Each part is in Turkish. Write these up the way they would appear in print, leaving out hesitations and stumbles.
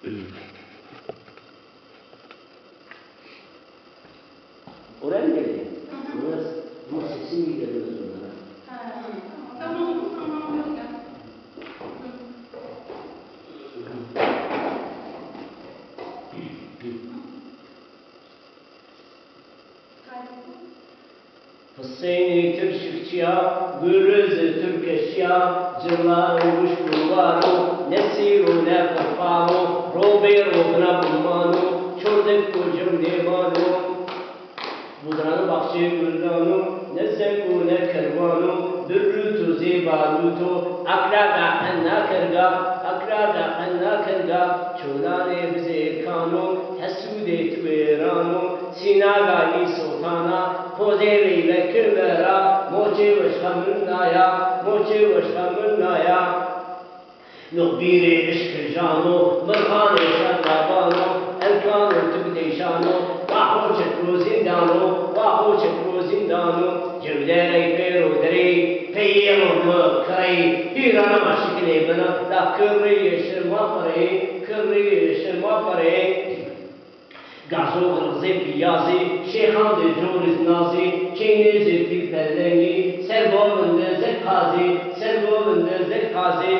Oraya mı geldi? Ama sesim iyi geliyor onlara. Tamam. Hüseyin'i Türkçüya, Gürüz'ü Türkeşya, Cırlar olmuş bulvarı, Nesiru ne kafaru, Roberu bına bulmanu, Çordık kucum devanu, Budranı bahçe güldanı, Ne zeku ne kervanı, Bürrütü zebalutu, Akrada enna kerga, Akrada enna kerga, Çolane bize kanu, Hesude tüveranu, Sinagali sultana, Kozevi ve kırvera, Moçe ve şamırnaya, Moçe ve şamırnaya, Nukbiri işkı canu, Mırhanı şartabanu, Elkanı tübdeşanu, Vahu çekru zindanu, Vahu çekru zindanu, Cevdere peru deri, Peyyeru mı kırı, Hiranı maşikli bana, La kırı yeşirma parayı, kırı yeşirma parayı, Gazo kırıze piyazi, Şeyhan de coriz nazi, Çeyne zirfi pellengi, Sergovende zekazi, Sergovende zekazi,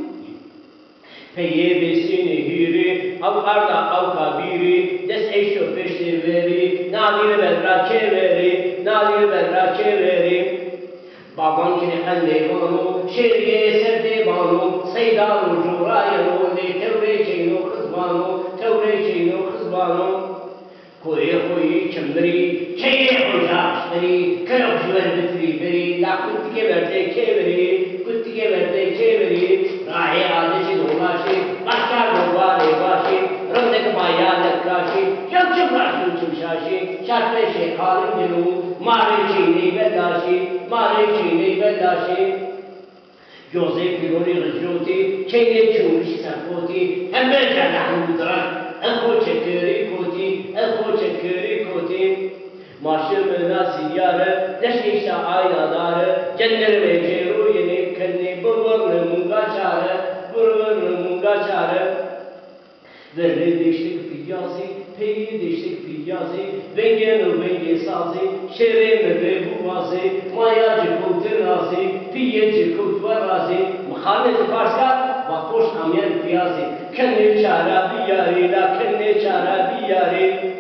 Peye besini hiri, Avkarda avkabiri, Des eşo peşte veri, Nadir bedra çeveri, Nadir bedra çeveri, Baban kine ellevanu, Şeriye serdevanu, Seydan ucurayanu, Tevre çeyno kızmanu, Tevre çeyno kızmanu, Koyu çemberi, Çeye hoca işleri, Kırık jüver bitri beri, La kuttike verde çeveri, Kuttike verde çeveri, Rahe adesi dolaşi, Başkar nuvare başı, Rındaki bayağı nekkaşi, Çömçüm raşın çımşaşi, Şartleşe halim dinu, Mare çiğneyi bellaşi, Mare çiğneyi bellaşi, Joseph Pironi rıcoti, Çeyne çumuşi sarpoti, Ember canahın budran, Elko çekeri koti, elko çekeri koti, Maşımına ziyarı, leşişe aynadarı, Cennere ve ceru yeni kendi bulvarını mungaçarı, bulvarını mungaçarı. Verri deştik piyazi, peyi deştik piyazi, Vengenu venge sazi, şereme ve buvazi, Mayacı kultirazi, piyeci kultvarazi, Muhammed Farslar, Vakoş amyen piyazi, Kendi çara biyari, la kendi çara biyari.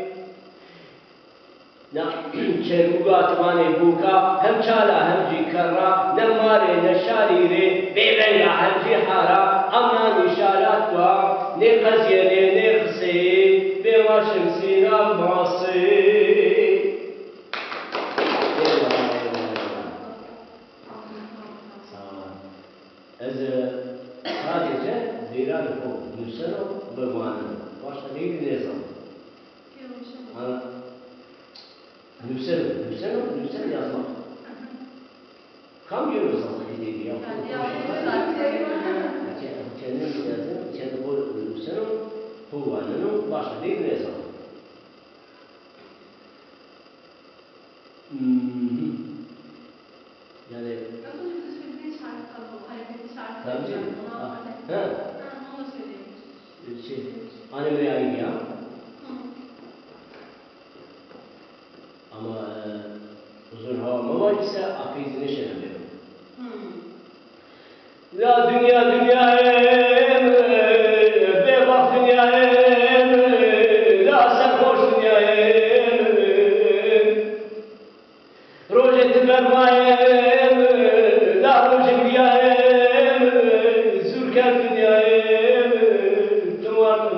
Çerbugat mane buka, hem çala hem cikarra, ne mare ne şarire, beyveya hem cihara, ama nişarat dua, ne kaziyene ne kısı, be maşım sinan bası. Sadece zeyran o, nüseno ve manı. Başka neydi ne zaman? Nüseno yazmak. Kam görüyoruz aslında dediği ya. Kendi yazın, kendi bu nüseno, bu vanının başka değil ne zaman? Yani tabii canım. Annemle aynı ya. Ama uzun havama var ise akidine şey yapıyorum. La dünya be bak dünya la sen hoş dünya rojeti vermayem la rojeti dünya zürker dünya tuvar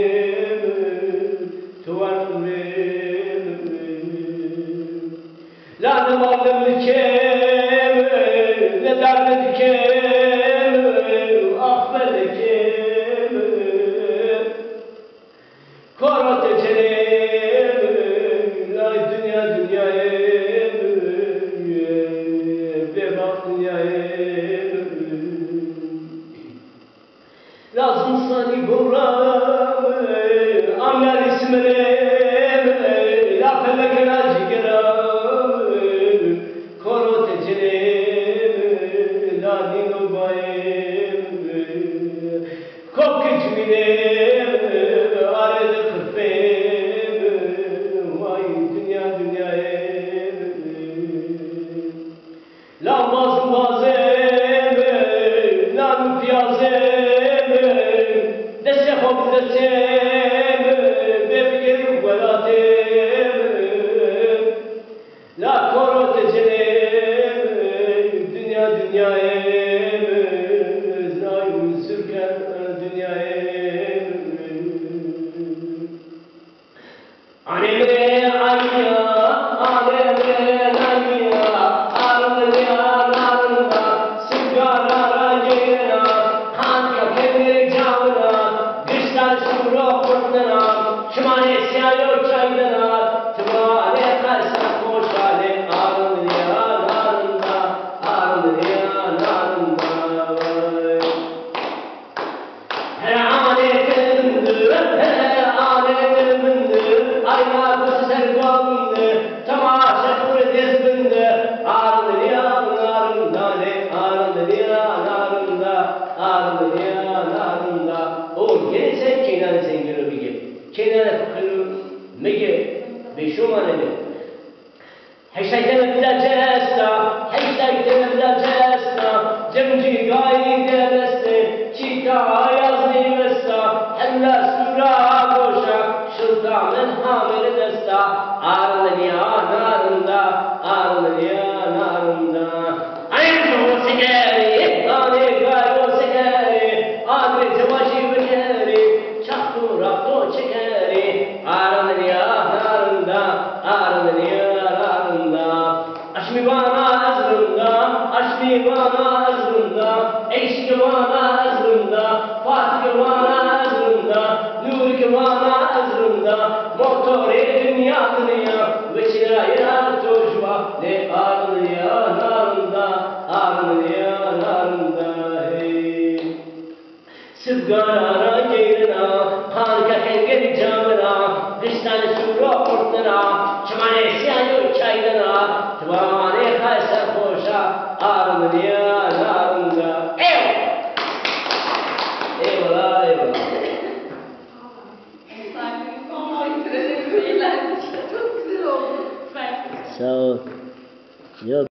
La ne malım dikem, ne derdi dikem, ah ben dikem, korat ecelim, la dünya be bak dünyaya, lazım sani buram, amel ismine, la felek acıgeram. Kokku cümle desem bebir velatem la korot cenem dünya dünyayem zayım sürken dünyayem anemre ayya anemre ayya armaya narında sigara rajena hanka kemir javna gışlar suro kurtna şmane siyayo çaydana tmane karsa koşale armaya narında her ane kendimdir her ane kendimdir ayna kısır kalındı tamaşa kurdes bindi armaya narında o gelsen kenan zengin bir gibi kenan fakir mege beşumane de Heştag'den öpüler cesta, heştag'den öpüler cesta, cemci gayri deveste, çita yazlı vesta, hella sura koşa, şıltamın hamile desta, arlıya narında, ayın o sekeri, ane gayo sekeri, adre cemaşi bekeri, çaktu rakto çekeri, arlıya narında, aşmi bana azrında, eşki bana azrında, fatih bana azrında, nur bana azrında, motor dünya ve çiraya tuşba ne arlıya narında hey. Sıvgara yerina, harika kengeri camına, dıştan sura kurtuna, çamane siyayo çaydana, tuvane kaysa koşa, armaya narında. Eyvallah. Çok güzel oldu. Sağ ol. Yok.